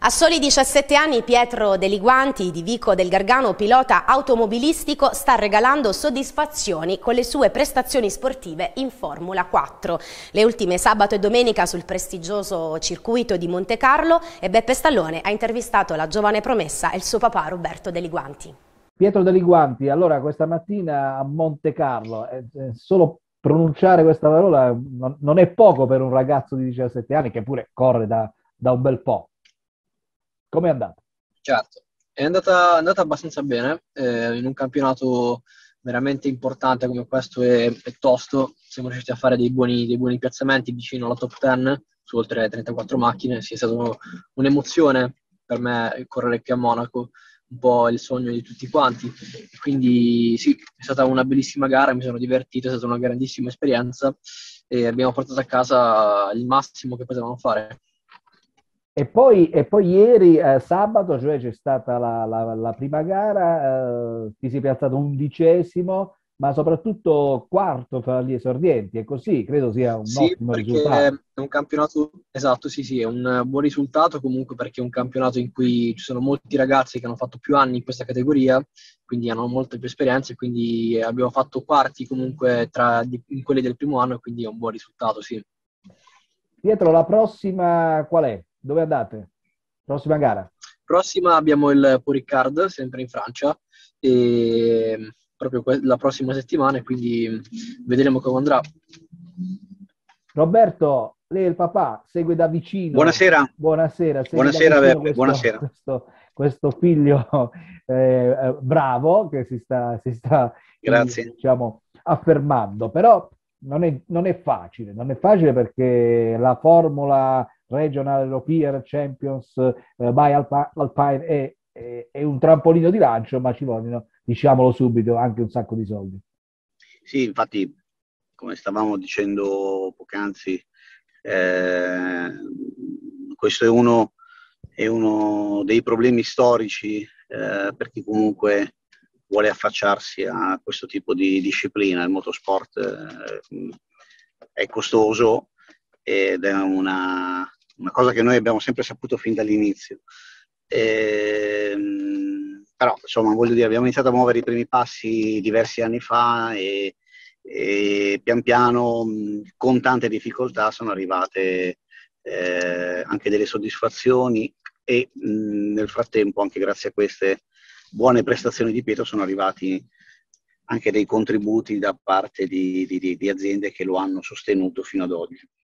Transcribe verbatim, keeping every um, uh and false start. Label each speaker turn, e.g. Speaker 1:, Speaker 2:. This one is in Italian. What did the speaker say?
Speaker 1: A soli diciassette anni Pietro De Liguanti di Vico del Gargano, pilota automobilistico, sta regalando soddisfazioni con le sue prestazioni sportive in Formula quattro. Le ultime sabato e domenica sul prestigioso circuito di Montecarlo, e Beppe Stallone ha intervistato la giovane promessa e il suo papà Roberto De Liguanti.
Speaker 2: Pietro De Liguanti, allora questa mattina a Montecarlo, eh, eh, solo pronunciare questa parola non, non è poco per un ragazzo di diciassette anni che pure corre da, da un bel po'. Com'è andata?
Speaker 3: Certo, è andata, è andata abbastanza bene, eh, in un campionato veramente importante come questo e, e tosto. Siamo riusciti a fare dei buoni, dei buoni piazzamenti vicino alla top dieci su oltre trentaquattro macchine. Sì, è stata un'emozione per me correre qui a Monaco, un po' il sogno di tutti quanti. Quindi sì, è stata una bellissima gara, mi sono divertito, è stata una grandissima esperienza e abbiamo portato a casa il massimo che potevamo fare.
Speaker 2: E poi, e poi ieri, eh, sabato, cioè c'è stata la, la- la prima gara, eh, ti sei piazzato undicesimo, ma soprattutto quarto fra gli esordienti, e così credo sia un
Speaker 3: Sì,
Speaker 2: ottimo
Speaker 3: perché
Speaker 2: risultato.
Speaker 3: è un campionato, esatto, sì, sì, è un buon risultato comunque perché è un campionato in cui ci sono molti ragazzi che hanno fatto più anni in questa categoria, quindi hanno molte più esperienze, quindi abbiamo fatto quarti comunque tra di- in quelli del primo anno, quindi è un buon risultato, sì.
Speaker 2: Pietro, la prossima qual è? Dove andate? Prossima gara?
Speaker 3: Prossima abbiamo il Paul Ricard, sempre in Francia, e proprio que- la prossima settimana, e quindi vedremo come andrà.
Speaker 2: Roberto, lei è il papà, segue da vicino,
Speaker 4: Buonasera,
Speaker 2: buonasera, segue da
Speaker 4: buonasera
Speaker 2: vicino
Speaker 4: Beppe,
Speaker 2: questo,
Speaker 4: buonasera.
Speaker 2: questo, questo figlio eh, eh, bravo che si sta, si sta in-
Speaker 4: Grazie.
Speaker 2: diciamo, affermando, però non è, non è facile, non è facile perché la formula Regional European Champions eh, by Alpa- Alpine è, è- è un trampolino di lancio, ma ci vogliono, diciamolo subito, anche un sacco di soldi.
Speaker 4: Sì, infatti, come stavamo dicendo poc'anzi, eh, questo è uno, è uno dei problemi storici eh, per chi comunque vuole affacciarsi a questo tipo di disciplina. Il motorsport eh, è costoso ed è una, una cosa che noi abbiamo sempre saputo fin dall'inizio. Ehm, però, insomma, voglio dire, abbiamo iniziato a muovere i primi passi diversi anni fa e, e pian piano, mh, con tante difficoltà, sono arrivate eh, anche delle soddisfazioni e mh, nel frattempo, anche grazie a queste buone prestazioni di Pietro, sono arrivati anche dei contributi da parte di, di, di aziende che lo hanno sostenuto fino ad oggi.